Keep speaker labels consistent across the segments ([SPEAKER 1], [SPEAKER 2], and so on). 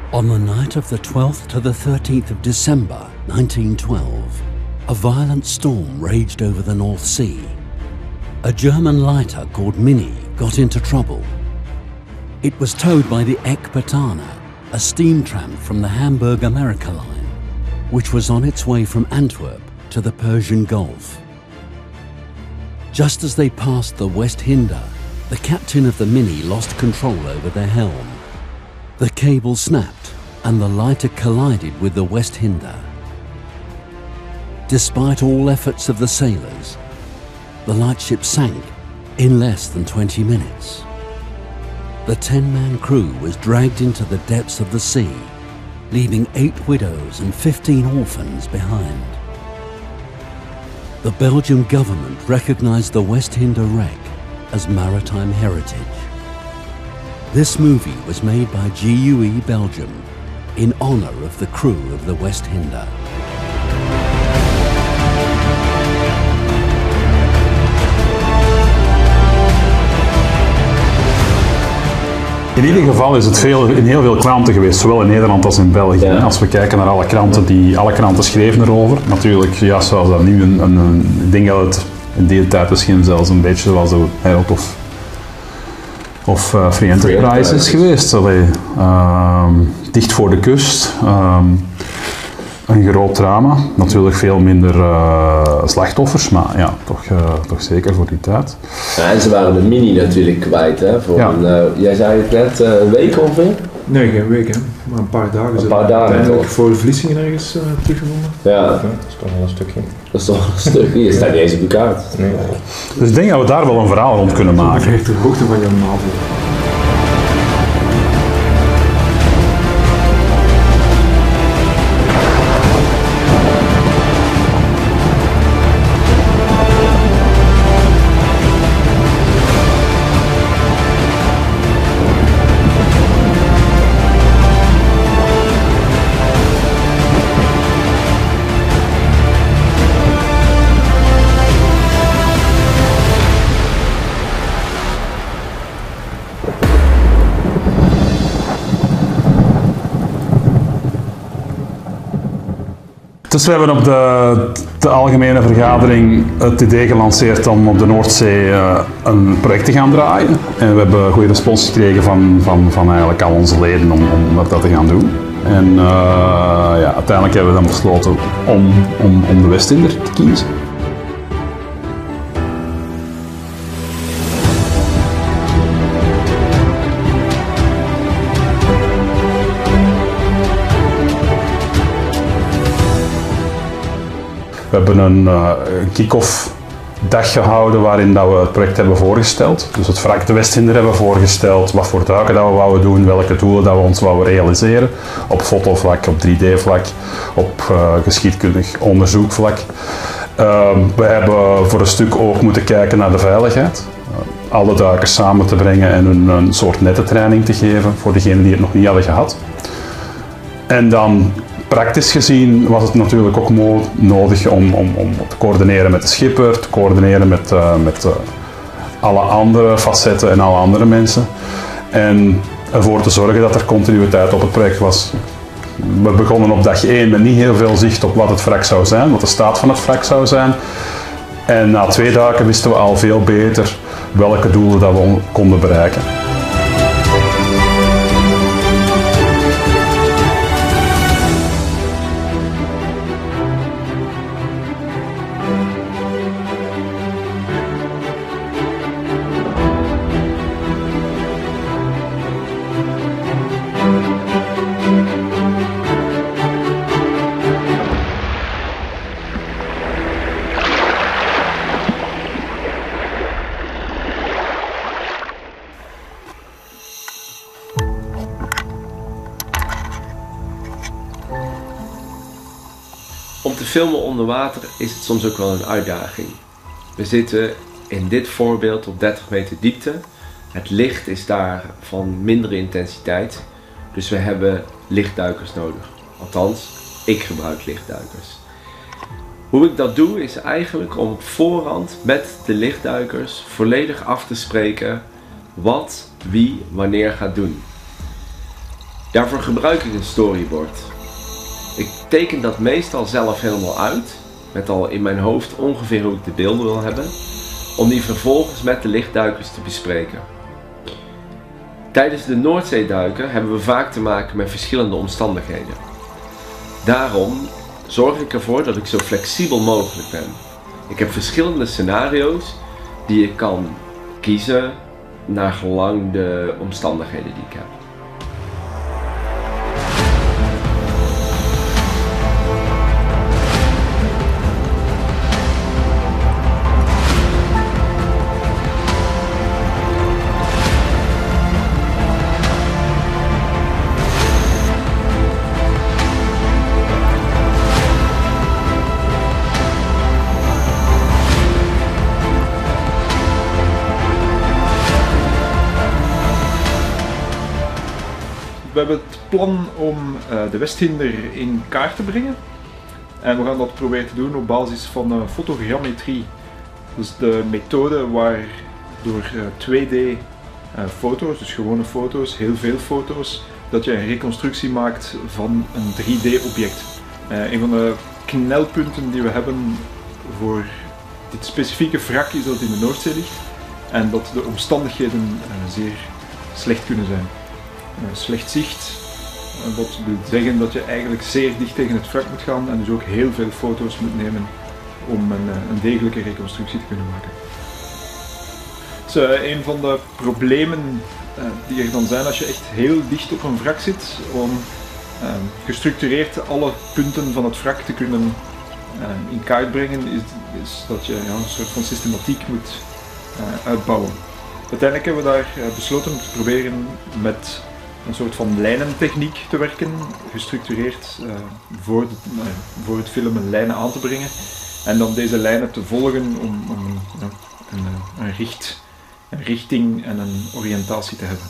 [SPEAKER 1] On the night of the 12th to the 13th of December 1912, a violent storm raged over the North Sea. A German lighter called Minnie got into trouble. It was towed by the Ekbatana, a steam tram from the Hamburg-America line, which was on its way from Antwerp to the Persian Gulf. Just as they passed the Westhinder, the captain of the Minnie lost control over their helm. The cable snapped and the lighter collided with the Westhinder. Despite all efforts of the sailors, the lightship sank in less than 20 minutes. The 10-man crew was dragged into the depths of the sea, leaving 8 widows and 15 orphans behind. The Belgian government recognized the Westhinder wreck as maritime heritage. This movie was made by GUE Belgium in honor of the crew of the Westhinder.
[SPEAKER 2] In ieder geval is het in heel veel kranten geweest, zowel in Nederland als in België. Ja. Als we kijken naar alle kranten schreven erover. Natuurlijk, ja, zoals dat nu ik denk dat het in die tijd misschien zelfs een beetje zoals de Herald of Free Enterprise is geweest. Allee, dicht voor de kust. Een groot drama. Natuurlijk veel minder slachtoffers, maar ja, toch zeker voor die tijd.
[SPEAKER 3] Ja, en ze waren de Minnie natuurlijk kwijt, hè? Voor ja. Jij zei het net, een week ongeveer?
[SPEAKER 4] Nee, geen week, hè. Maar een paar dagen.
[SPEAKER 3] Een paar dagen
[SPEAKER 4] uiteindelijk voor de Vlissingen ergens teruggevonden.
[SPEAKER 3] Ja.
[SPEAKER 5] Dat is toch wel een stukje.
[SPEAKER 3] Dat is toch wel een stukje, je staat niet eens op de kaart.
[SPEAKER 5] Nee.
[SPEAKER 2] Dus ik denk dat we daar wel een verhaal rond kunnen maken.
[SPEAKER 4] Echt de hoogte van jouw navel.
[SPEAKER 2] Dus we hebben op de algemene vergadering het idee gelanceerd om op de Noordzee een project te gaan draaien. En we hebben goede respons gekregen van eigenlijk al onze leden om dat te gaan doen. En ja, uiteindelijk hebben we dan besloten om de Westhinder te kiezen. We hebben een kick-off dag gehouden waarin dat we het project hebben voorgesteld. Dus het wrak de Westhinder hebben voorgesteld, wat voor duiken dat we wouden doen, welke doelen dat we ons wouden realiseren. Op fotovlak, op 3D-vlak, op geschiedkundig onderzoekvlak. We hebben voor een stuk ook moeten kijken naar de veiligheid. Alle duikers samen te brengen en een soort nette training te geven voor degenen die het nog niet hadden gehad. En dan praktisch gezien was het natuurlijk ook nodig om te coördineren met de schipper, te coördineren met alle andere facetten en alle andere mensen. En ervoor te zorgen dat er continuïteit op het project was. We begonnen op dag 1 met niet heel veel zicht op wat het wrak zou zijn, wat de staat van het wrak zou zijn. En na 2 dagen wisten we al veel beter welke doelen dat we konden bereiken.
[SPEAKER 3] Om te filmen onder water is het soms ook wel een uitdaging. We zitten in dit voorbeeld op 30 meter diepte. Het licht is daar van mindere intensiteit, dus we hebben lichtduikers nodig. Althans, ik gebruik lichtduikers. Hoe ik dat doe is eigenlijk om op voorhand met de lichtduikers volledig af te spreken wat, wie, wanneer gaat doen. Daarvoor gebruik ik een storyboard. Ik teken dat meestal zelf helemaal uit, met al in mijn hoofd ongeveer hoe ik de beelden wil hebben, om die vervolgens met de lichtduikers te bespreken. Tijdens de Noordzeeduiken hebben we vaak te maken met verschillende omstandigheden. Daarom zorg ik ervoor dat ik zo flexibel mogelijk ben. Ik heb verschillende scenario's die ik kan kiezen naar gelang de omstandigheden die ik heb.
[SPEAKER 4] We hebben het plan om de Westhinder in kaart te brengen. En we gaan dat proberen te doen op basis van fotogrammetrie. Dus de methode waardoor 2D foto's, dus gewone foto's, heel veel foto's, dat je een reconstructie maakt van een 3D-object. Een van de knelpunten die we hebben voor dit specifieke wrak is dat het in de Noordzee ligt en dat de omstandigheden zeer slecht kunnen zijn. Slecht zicht, dat wil zeggen dat je eigenlijk zeer dicht tegen het wrak moet gaan en dus ook heel veel foto's moet nemen om een degelijke reconstructie te kunnen maken. Dus, een van de problemen die er dan zijn als je echt heel dicht op een wrak zit, om gestructureerd alle punten van het wrak te kunnen in kaart brengen, is dat je een soort van systematiek moet uitbouwen. Uiteindelijk hebben we daar besloten om te proberen met een soort van lijnentechniek te werken, gestructureerd voor het filmen lijnen aan te brengen en dan deze lijnen te volgen om een richting en een oriëntatie te hebben.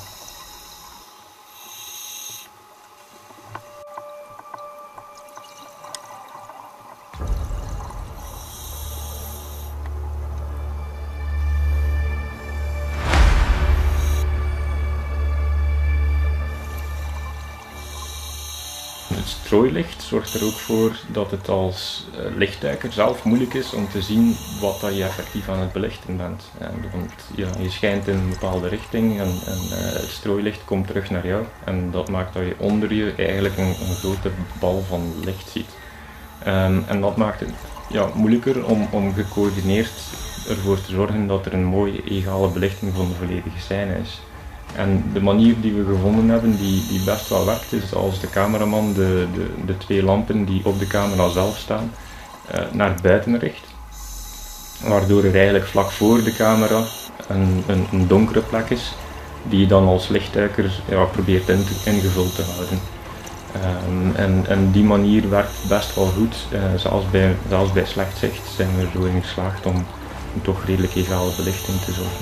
[SPEAKER 5] Het strooilicht zorgt er ook voor dat het als lichtduiker zelf moeilijk is om te zien wat dat je effectief aan het belichten bent. Want ja, je schijnt in een bepaalde richting en het strooilicht komt terug naar jou en dat maakt dat je onder je eigenlijk een grote bal van licht ziet. En dat maakt het moeilijker om gecoördineerd ervoor te zorgen dat er een mooie egale belichting van de volledige scène is. En de manier die we gevonden hebben, die best wel werkt, is als de cameraman de twee lampen die op de camera zelf staan, naar buiten richt. Waardoor er eigenlijk vlak voor de camera een donkere plek is, die je dan als lichtduiker probeert ingevuld te houden. En die manier werkt best wel goed, zelfs bij slecht zicht zijn we er zo in geslaagd om toch redelijk egale belichting te zorgen.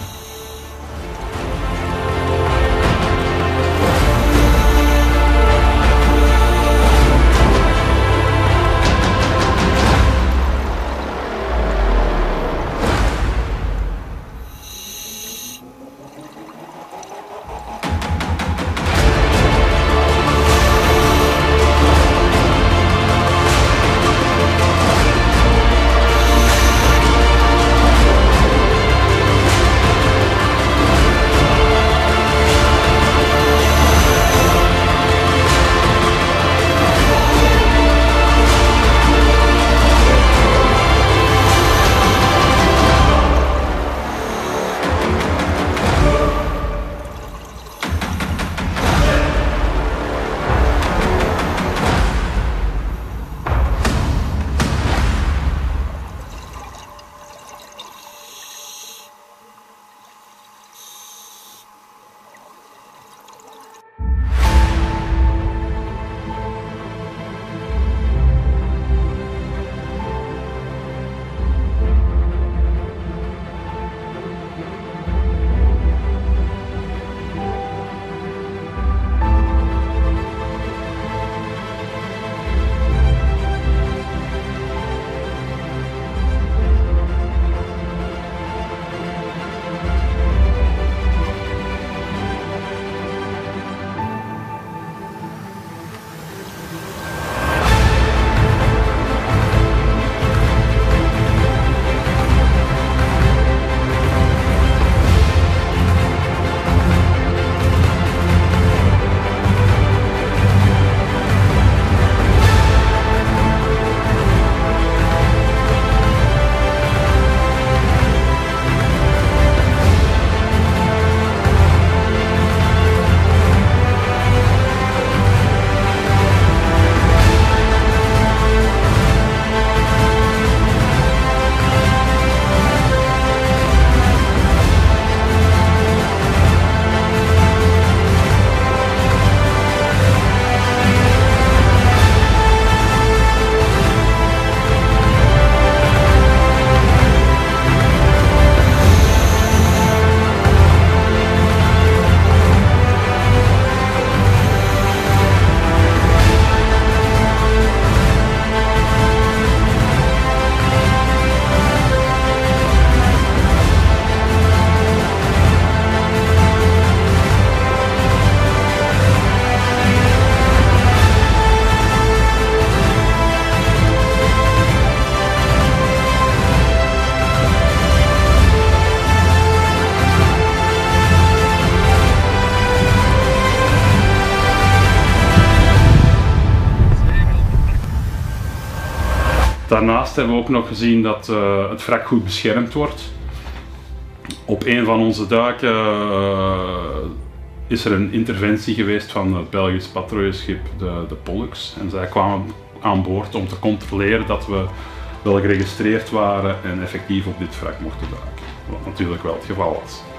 [SPEAKER 2] Daarnaast hebben we ook nog gezien dat het wrak goed beschermd wordt. Op een van onze duiken is er een interventie geweest van het Belgisch patrouilleschip de Pollux. En zij kwamen aan boord om te controleren dat we wel geregistreerd waren en effectief op dit wrak mochten duiken. Wat natuurlijk wel het geval was.